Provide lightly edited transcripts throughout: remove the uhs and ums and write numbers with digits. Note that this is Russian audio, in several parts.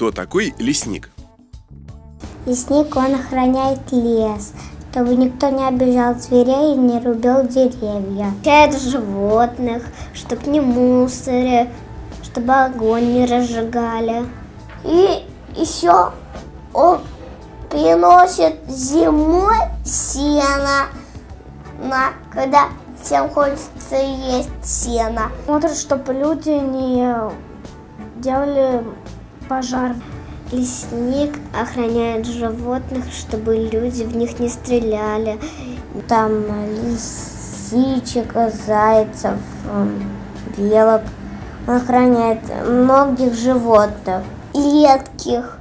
кто такой лесник? Лесник, он охраняет лес, чтобы никто не обижал зверей и не рубил деревья. Защищает животных, чтобы не мусорили, чтобы огонь не разжигали. И еще он приносит зимой сено, когда всем хочется есть сено. Смотрит, чтобы люди не делали пожар. Лесник охраняет животных, чтобы люди в них не стреляли. Там лисичек, зайцев, белок. Он охраняет многих животных, редких.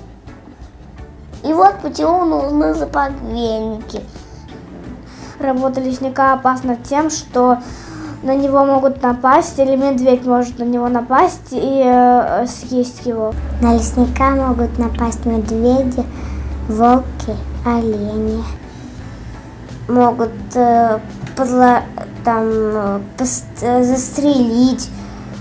И вот почему нужны заповедники. Работа лесника опасна тем, что на него могут напасть, или медведь может на него напасть и съесть его. На лесника могут напасть медведи, волки, олени. Могут застрелить,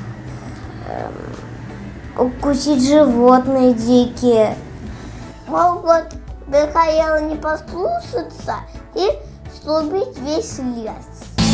укусить животные дикие. Могут Михаила не послушаться и срубить весь лес.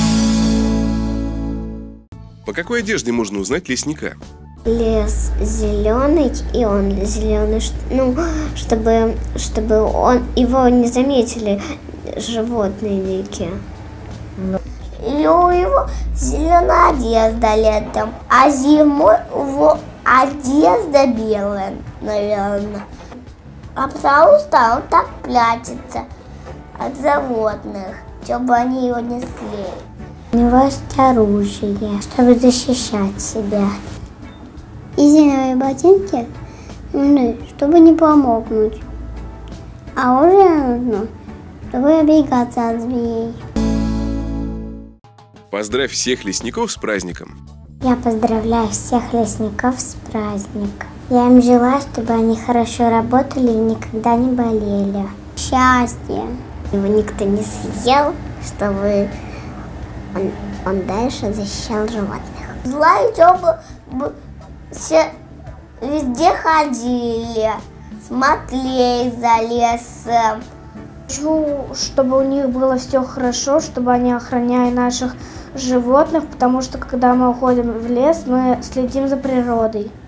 По какой одежде можно узнать лесника? Лес зеленый, и он зеленый, чтобы его не заметили животные дикие. И у него зеленая одежда летом, а зимой его одежда белая, наверное. А потому что он так прячется от животных, чтобы они его не съели. У него есть оружие, чтобы защищать себя. И зимние ботинки нужны, чтобы не промокнуть. А оружие нужно, чтобы оберегаться от змей. Поздравь всех лесников с праздником. Я поздравляю всех лесников с праздником. Я им желаю, чтобы они хорошо работали и никогда не болели. Счастья. Его никто не съел, чтобы он дальше защищал животных. Желаю, чтобы все везде ходили, смотрели за лесом. Хочу, чтобы у них было все хорошо, чтобы они охраняли наших животных, потому что когда мы уходим в лес, мы следим за природой.